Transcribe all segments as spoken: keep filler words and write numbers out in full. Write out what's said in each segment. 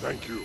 Thank you.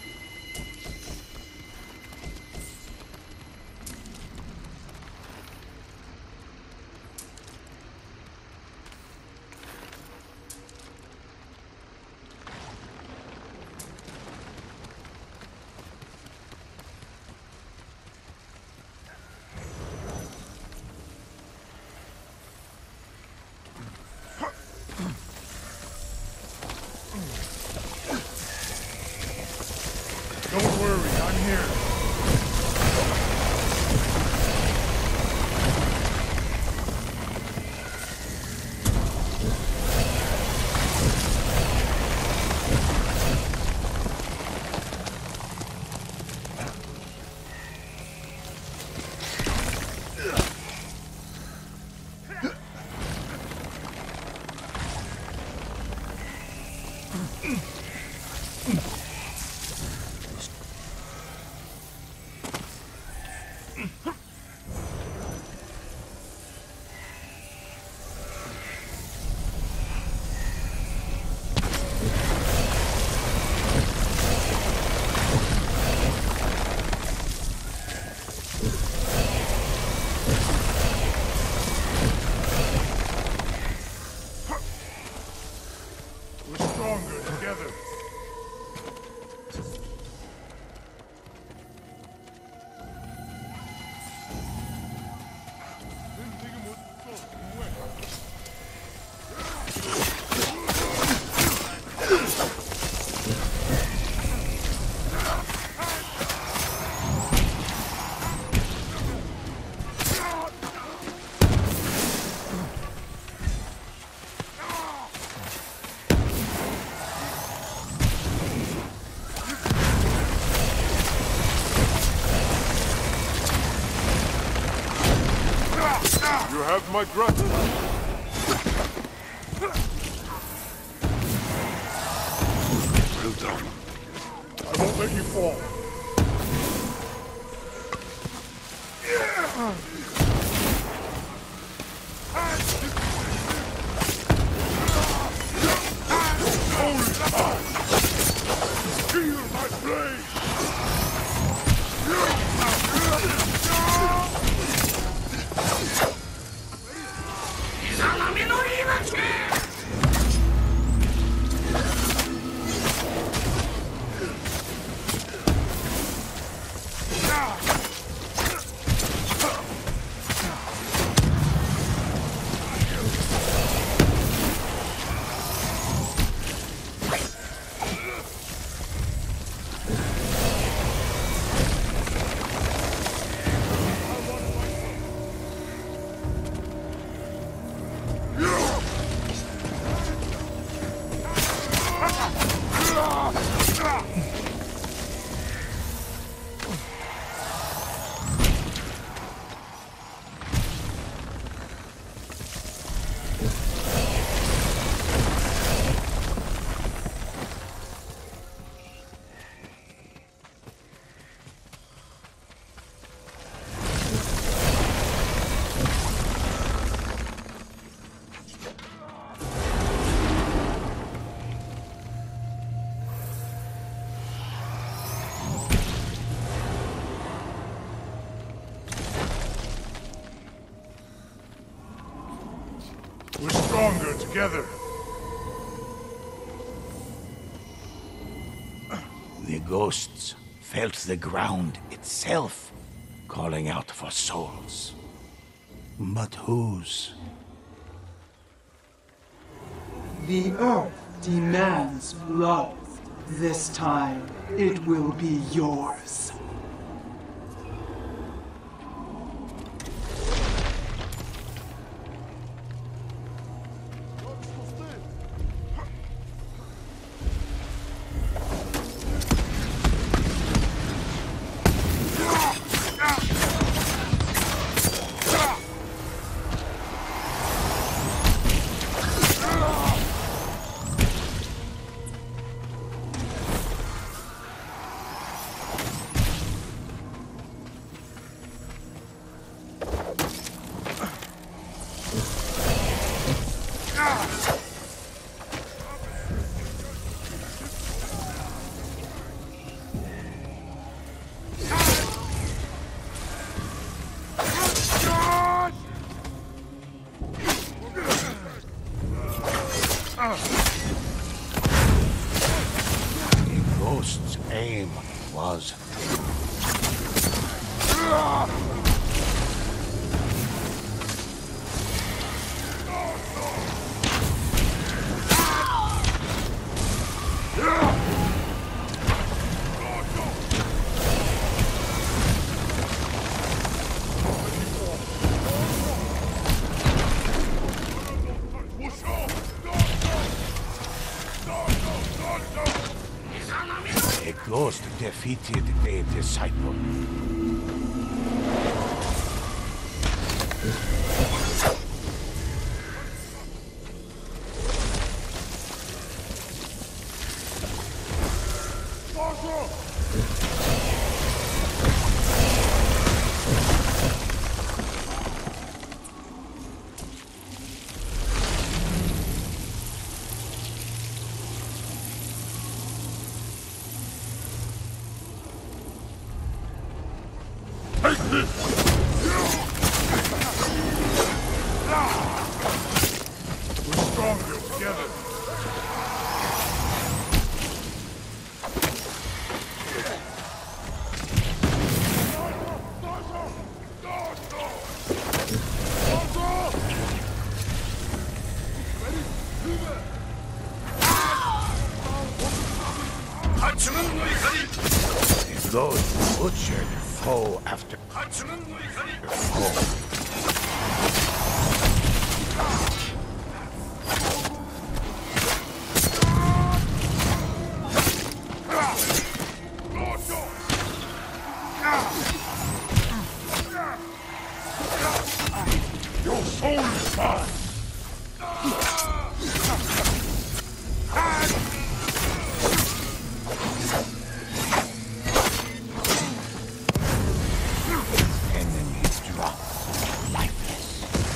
Don't worry, I'm here. We're stronger together. You have my gratitude. Well done. I won't let you fall. Feel my blade! We're stronger together. The ghosts felt the ground itself calling out for souls. But whose? The Earth demands blood. This time, it will be yours. ghost's aim was. A ghost defeated a disciple. Take this! We're stronger together. Those butchered foe after foe. Your soul is mine! Enemies drop lifeless.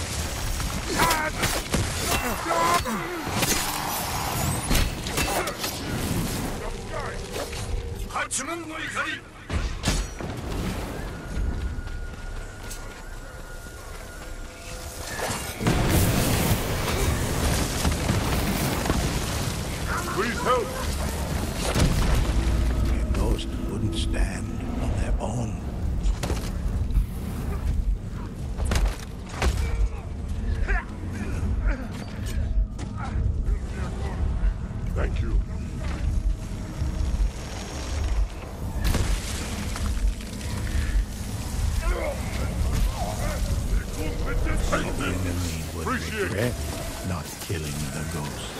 Please help! A ghost wouldn't stand on their own. Thank you. The enemy would Appreciate it. regret not killing the ghost.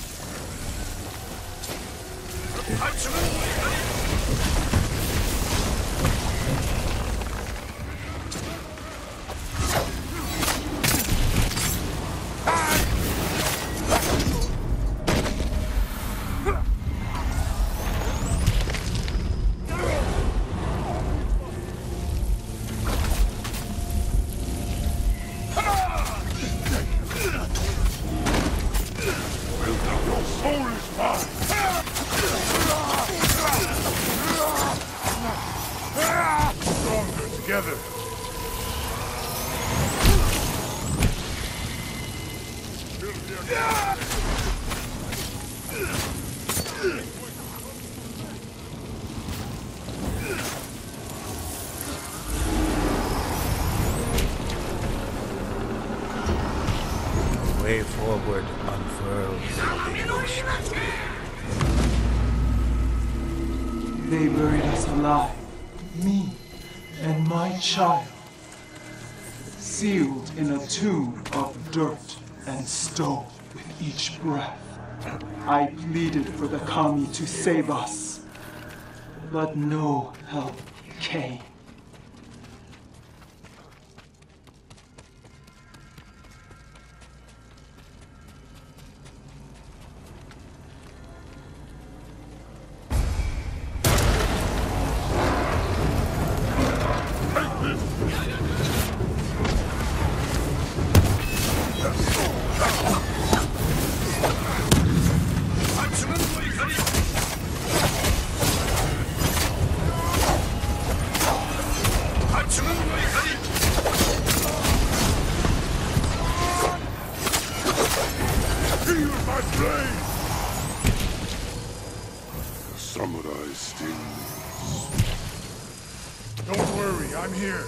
Your soul is mine! Stronger together. The way forward unfurls for the ghost. They buried us alive, me and my child, sealed in a tomb of dirt and stone with each breath. I pleaded for the Kami to save us, but no help came. samurai stings. Don't worry, I'm here.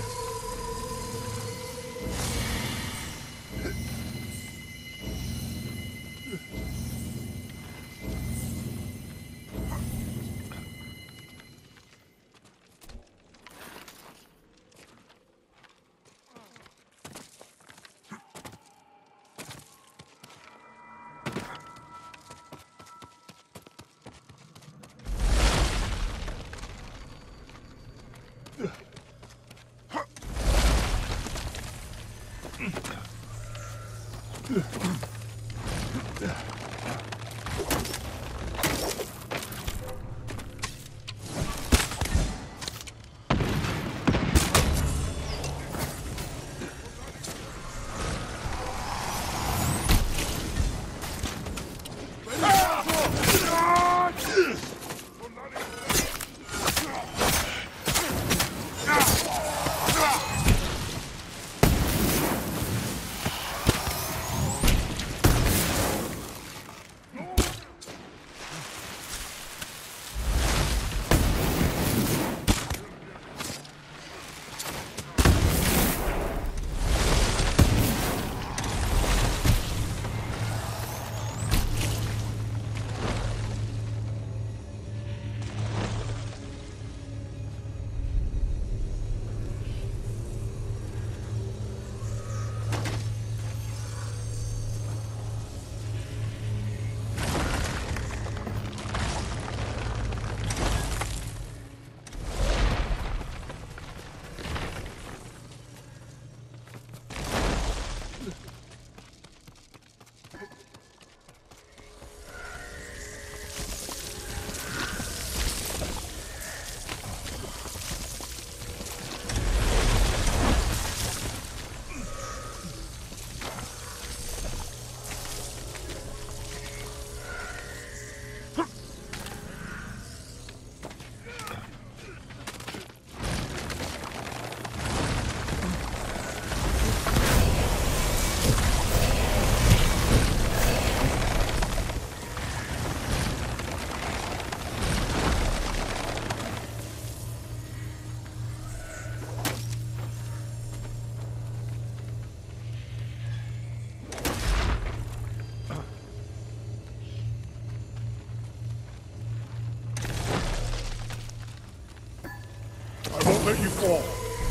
I won't let you fall.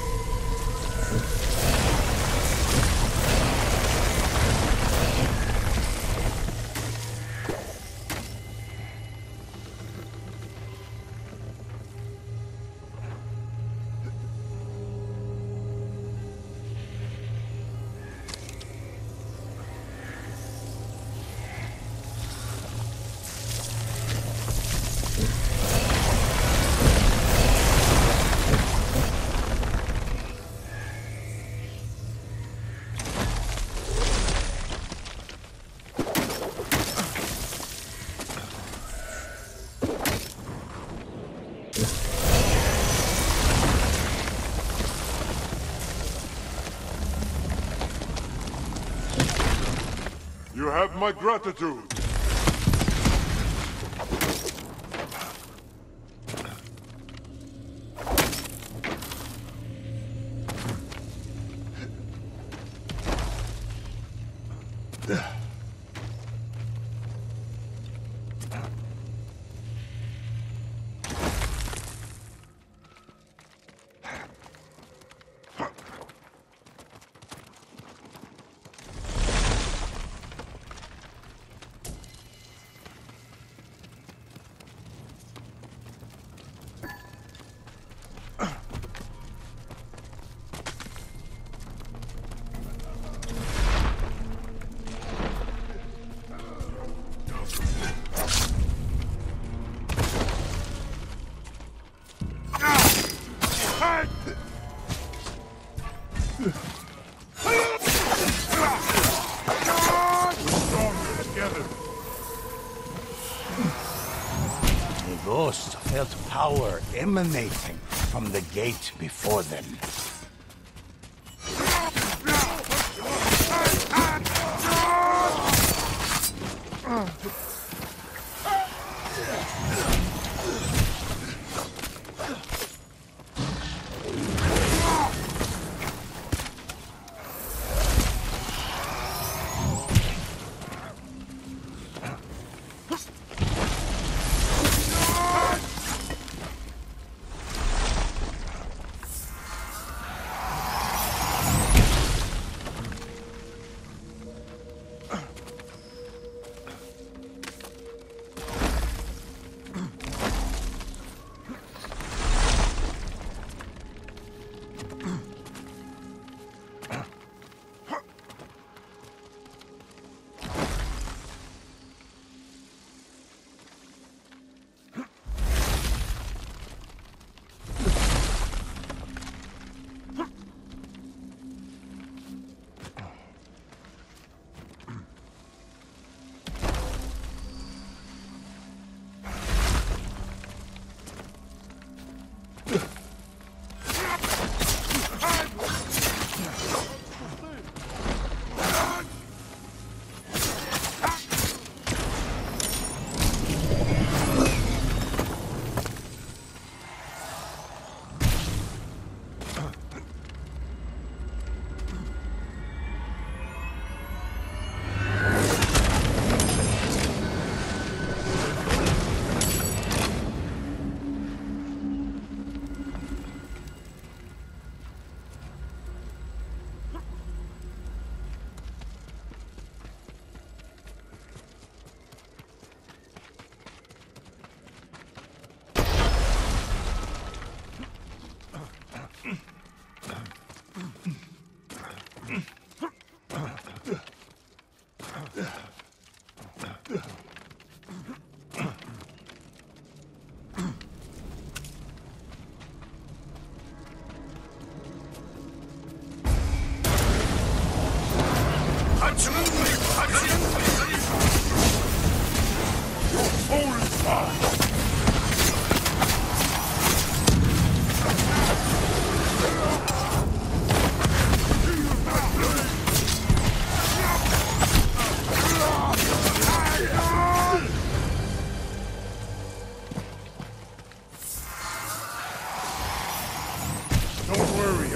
You have my gratitude. The ghosts felt power emanating from the gate before them.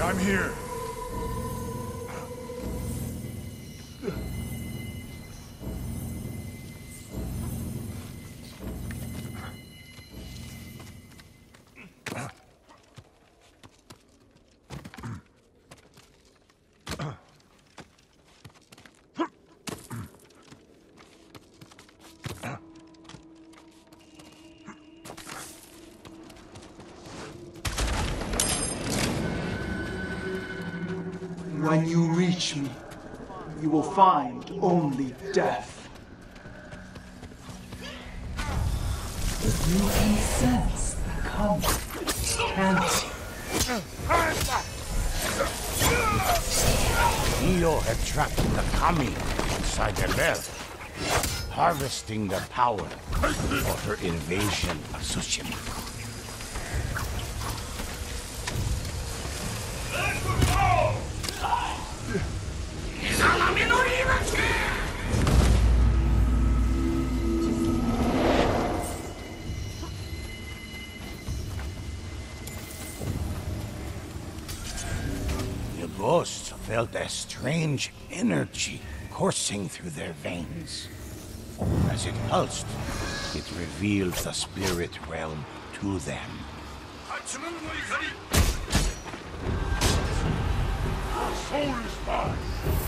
I'm here. When you reach me, you will find only death. You can sense the coming, can't you? Neo had trapped the Kami inside the bell, harvesting the power for her invasion of Tsushima. The ghosts felt a strange energy coursing through their veins. As it pulsed, it revealed the spirit realm to them. Soul is mine.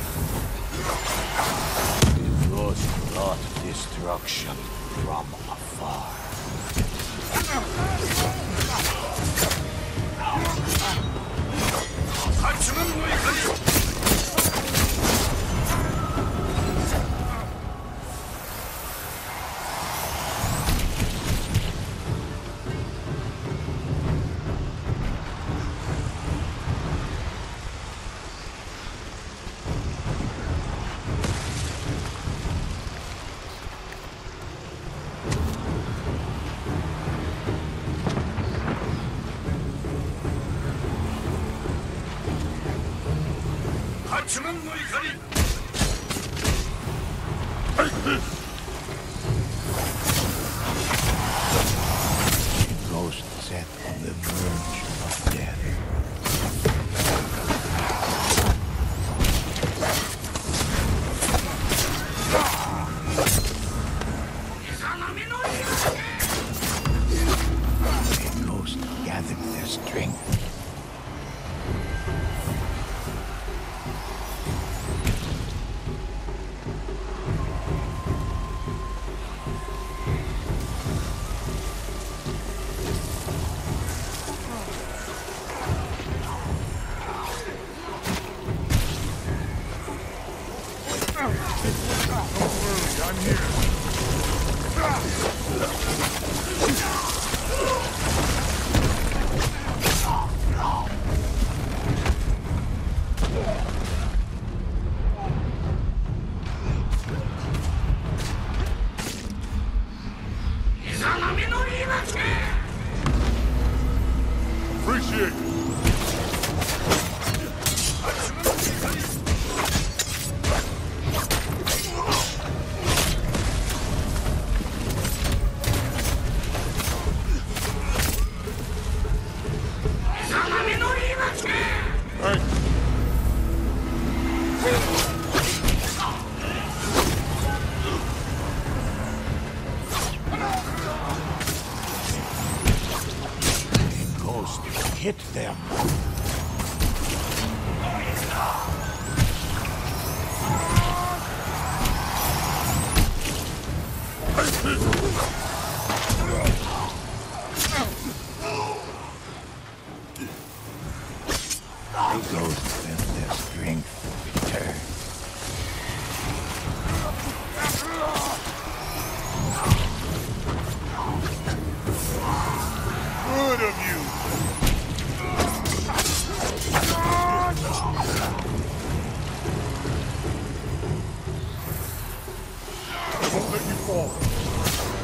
The ghost brought destruction from afar. Take this! The ghost sat on the verge of death. The ghost gathered their strength. I'm here. Appreciate it. Thanks. The ghost hit them. The ghost felt their strength return. Good of you. I won't let you fall.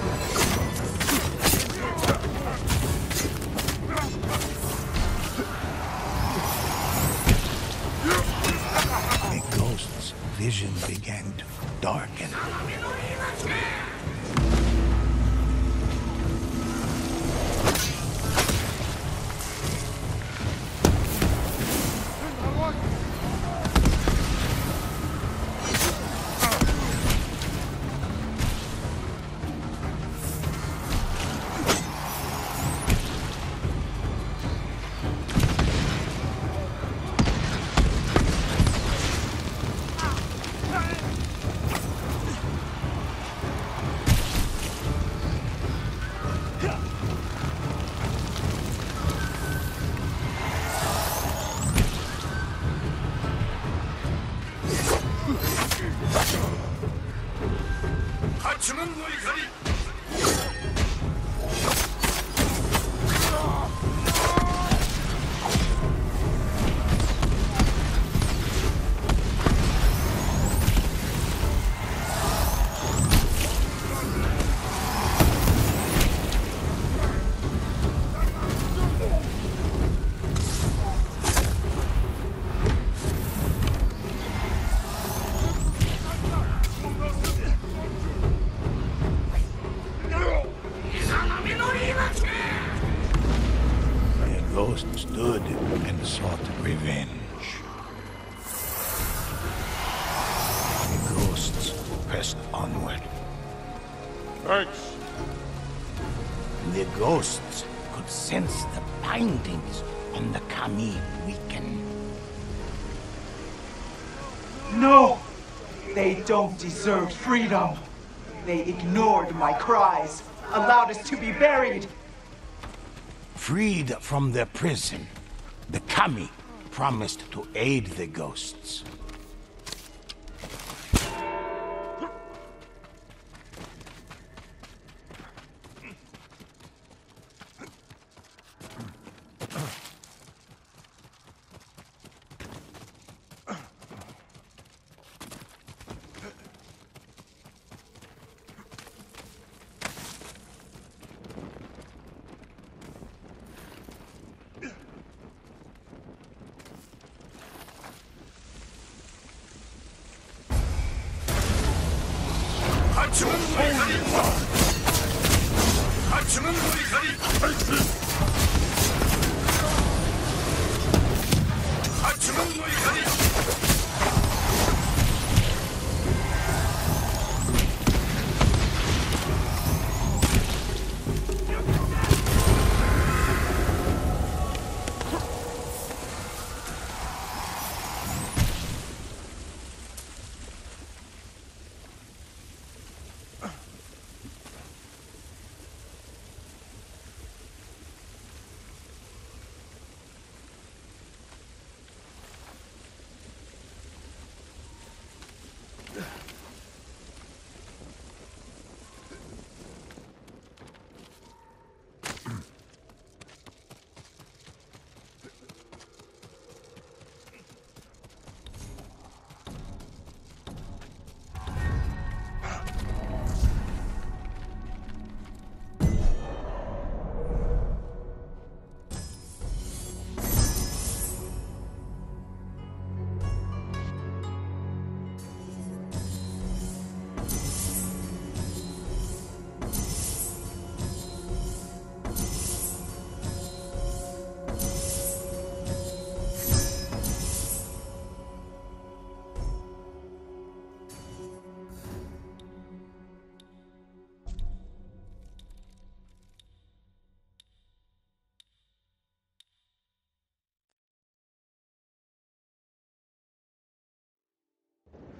The ghost stood and sought revenge. The ghosts pressed onward. Thanks. The ghosts could sense the bindings on the Kami weaken. No! They don't deserve freedom. They ignored my cries, allowed us to be buried. Freed from their prison, the Kami promised to aid the ghosts.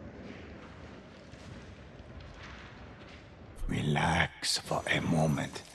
Relax for a moment.